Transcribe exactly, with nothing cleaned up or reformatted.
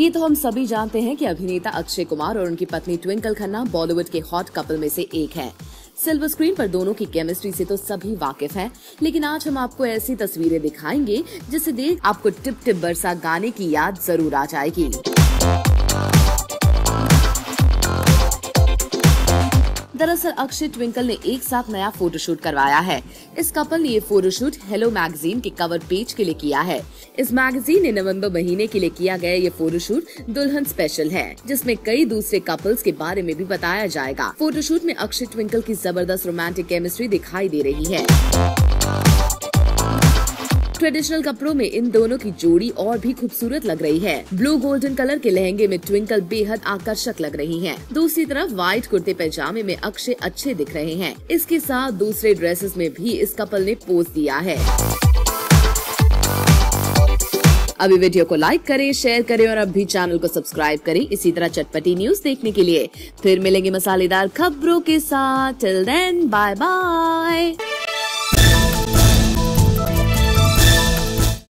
ये तो हम सभी जानते हैं कि अभिनेता अक्षय कुमार और उनकी पत्नी ट्विंकल खन्ना बॉलीवुड के हॉट कपल में से एक है। सिल्वर स्क्रीन पर दोनों की केमिस्ट्री से तो सभी वाकिफ हैं, लेकिन आज हम आपको ऐसी तस्वीरें दिखाएंगे जिसे देख आपको टिप टिप बरसा गाने की याद जरूर आ जाएगी। दरअसल अक्षय ट्विंकल ने एक साथ नया फोटोशूट करवाया है। इस कपल ने ये फोटोशूट हेलो मैगजीन के कवर पेज के लिए किया है। इस मैगजीन ने नवंबर महीने के लिए किया गया ये फोटोशूट दुल्हन स्पेशल है, जिसमें कई दूसरे कपल्स के बारे में भी बताया जाएगा। फोटोशूट में अक्षय ट्विंकल की जबरदस्त रोमांटिक केमिस्ट्री दिखाई दे रही है। ट्रेडिशनल कपड़ों में इन दोनों की जोड़ी और भी खूबसूरत लग रही है। ब्लू गोल्डन कलर के लहंगे में ट्विंकल बेहद आकर्षक लग रही हैं। दूसरी तरफ व्हाइट कुर्ते पैजामे में अक्षय अच्छे दिख रहे हैं। इसके साथ दूसरे ड्रेसेस में भी इस कपल ने पोज दिया है। अभी वीडियो को लाइक करें, शेयर करें और अब भी चैनल को सब्सक्राइब करें इसी तरह चटपटी न्यूज देखने के लिए। फिर मिलेंगे मसालेदार खबरों के साथ। Till then bye bye.